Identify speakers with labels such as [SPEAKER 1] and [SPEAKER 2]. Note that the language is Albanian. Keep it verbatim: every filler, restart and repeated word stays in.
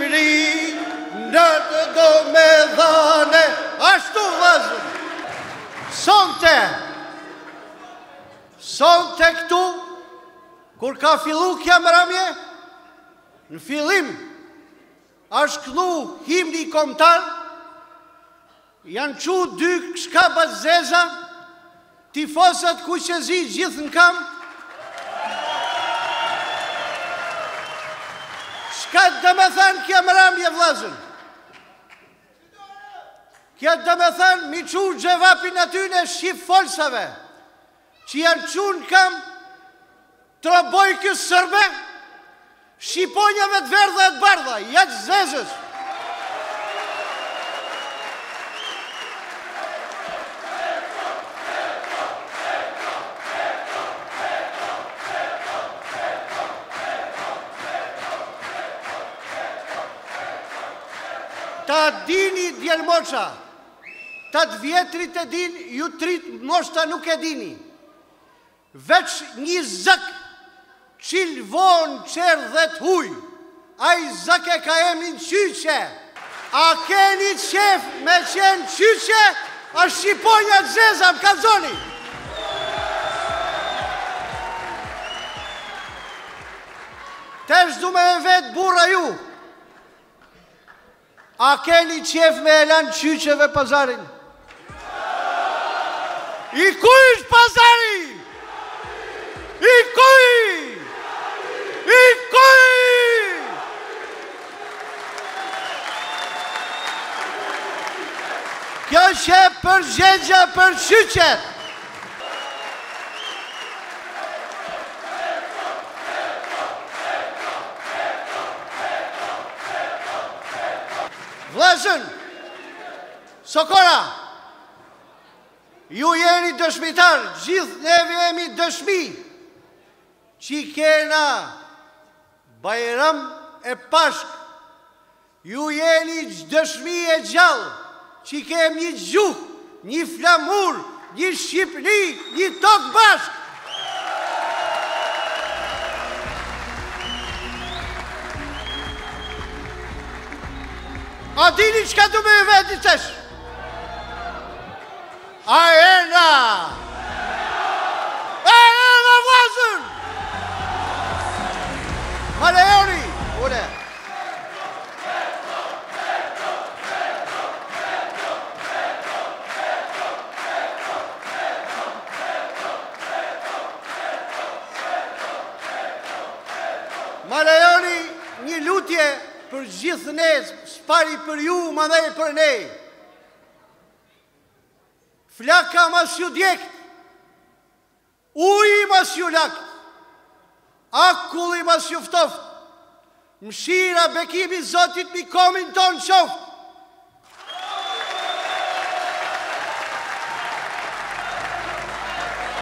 [SPEAKER 1] Shqipëri në të do me dhane, ashtu vëzën. Sonte, sonte këtu, kur ka fillu kja mramje, në fillim, është këllu himni kombëtar, janë qu dy shkapat zeza, tifosat kuqezi gjithë në kam. Shka të me thënë kja mramje vëzën? Kja të me thënë mi qu gjevapin atyne shqip folsave, që janë qu në kam trobojkës sërbe, shqiponjave të verdha e të bardha, jaqë zezës. Ta dini djelmoqa, ta të vjetrit e din, ju trit moshta nuk e dini. Veç një zëk, qil vonë qërë dhe të huj, a i zëk e ka emin qyqe. A keni qef me qenë qyqe, a shqiponja të zeza më kalzoni. Tesh du me e vetë burra ju. A keni qef me elan qyqeve pazarin? I kuj është pazari? I kuj! I kuj! Kjo që përgjegja për qyqet. Vlezën, Sokora, ju jeni dëshmitar, gjithë neve jemi dëshmi, që kena Bajram e Pashk, ju jeni dëshmi e gjallë, që kem një gjuhë, një flamur, një Shqipëri, një tokë bashkë. A dini qka du me e vetë një tesh? A ena! A ena vazën! Maleoni! Ure! Maleoni, një lutje për gjithë ne, spari për ju, ma dhe për ne. Flaka mas ju djekt, uji mas ju lakt, akulli mas ju ftoft, mshira bekimi zotit mi komin ton qoft.